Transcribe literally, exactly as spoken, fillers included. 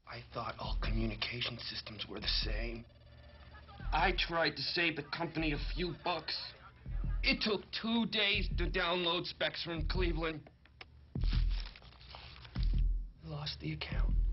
I thought all communication systems were the same. I tried to save the company a few bucks. It took two days to download specs from Cleveland. Lost the account.